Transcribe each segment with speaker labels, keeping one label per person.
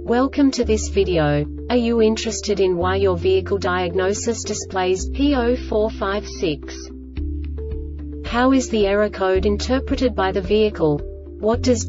Speaker 1: Welcome to this video. Are you interested in why your vehicle diagnosis displays P0456? How is the error code interpreted by the vehicle? What does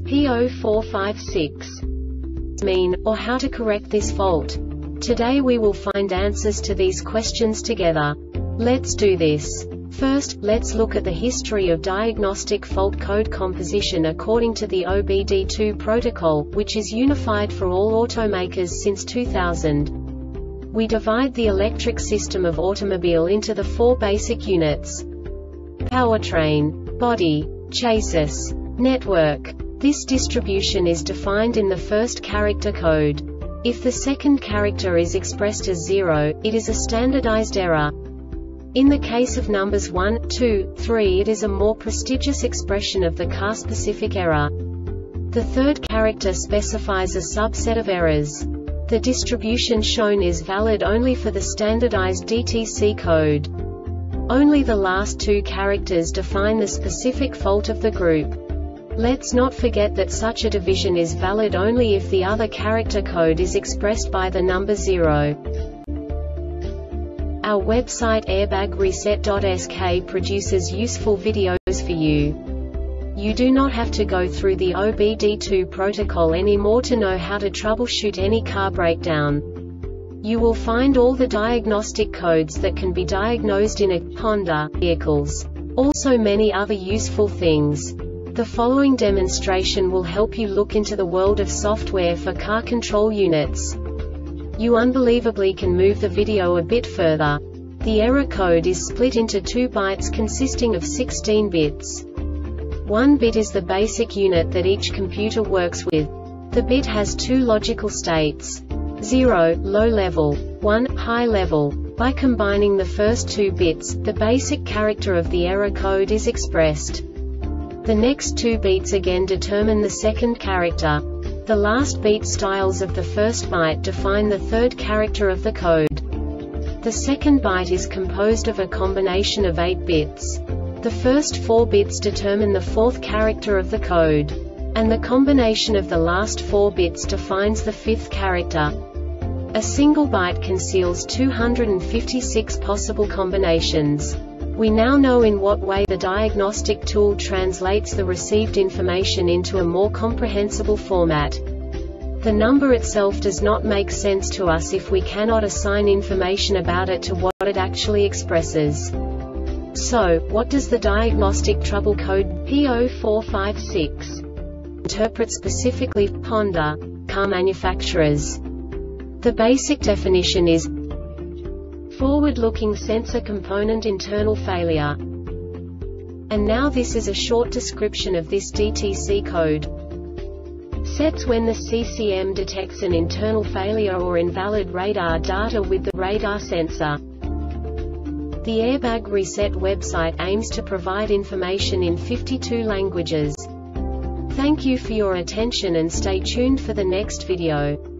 Speaker 1: P0456 mean, or how to correct this fault? Today we will find answers to these questions together. Let's do this. First, let's look at the history of diagnostic fault code composition according to the OBD2 protocol, which is unified for all automakers since 2000. We divide the electric system of automobile into the four basic units: powertrain, body, chassis, network. This distribution is defined in the first character code. If the second character is expressed as 0, it is a standardized error. In the case of numbers 1, 2, 3, it is a more prestigious expression of the car-specific error. The third character specifies a subset of errors. The distribution shown is valid only for the standardized DTC code. Only the last two characters define the specific fault of the group. Let's not forget that such a division is valid only if the other character code is expressed by the number 0. Our website airbagreset.sk produces useful videos for you. You do not have to go through the OBD2 protocol anymore to know how to troubleshoot any car breakdown. You will find all the diagnostic codes that can be diagnosed in a Honda vehicles. Also many other useful things. The following demonstration will help you look into the world of software for car control units. You unbelievably can move the video a bit further. The error code is split into 2 bytes consisting of 16 bits. 1 bit is the basic unit that each computer works with. The bit has 2 logical states: 0, low level, 1, high level. By combining the first 2 bits, the basic character of the error code is expressed. The next 2 beats again determine the second character. The last beat styles of the first byte define the third character of the code. The second byte is composed of a combination of 8 bits. The first 4 bits determine the fourth character of the code. And the combination of the last 4 bits defines the fifth character. A single byte conceals 256 possible combinations. We now know in what way the diagnostic tool translates the received information into a more comprehensible format. The number itself does not make sense to us if we cannot assign information about it to what it actually expresses. So, what does the diagnostic trouble code P0456 interpret specifically for Honda car manufacturers? The basic definition is forward-looking sensor component internal failure. And now this is a short description of this DTC code. Sets when the CCM detects an internal failure or invalid radar data with the radar sensor. The Airbag Reset website aims to provide information in 52 languages. Thank you for your attention and stay tuned for the next video.